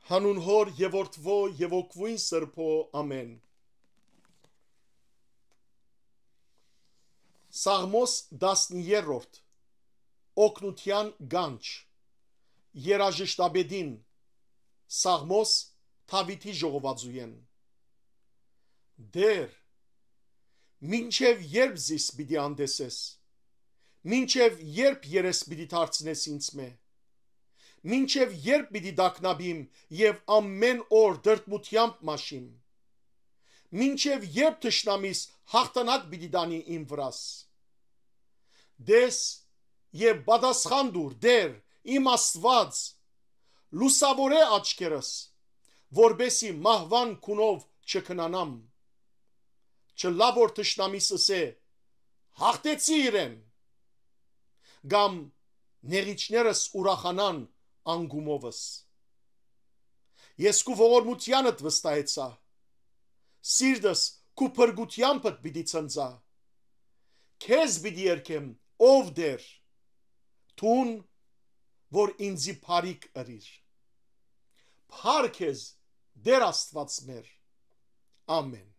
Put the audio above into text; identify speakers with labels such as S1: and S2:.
S1: Հանուն Հոր եւ Որդվո եւ Օգվույն Սրբո ամեն։ Սաղմոս 10-րդ Օգնության գանչ Երաժշտաբեդին Սաղմոս Թավիթի ժողովածուեն Դեր մինչև երբ զիս պիտի անդեսես մինչև երբ երես պիտի դարձնես ինձ մե մինչև երբ պիտի դակնաբիմ եւ ամեն օր դրտմությամբ մաշիմ մինչև երբ թշնամիս հաղթանակ պիտի դանի իմ վրաս դես եւ պատասխան դուր դեր իմ Աստված լուսավորե աչքերս որբեսի մահվան քունով չքնանամ չլավոր թշնամիս ասե հաղթեցի իրեն գամ նեղիչներս ուրախանան անգումովս ես քու ողորմությանդ վստահեցա սիրտս քու փրկությանդ պիտի ցնծա քեզ պիտի երգեմ ով դեր թուն որ ինձի փարիկ ըրիր փառք քեզ դեր Աստված մեր ամեն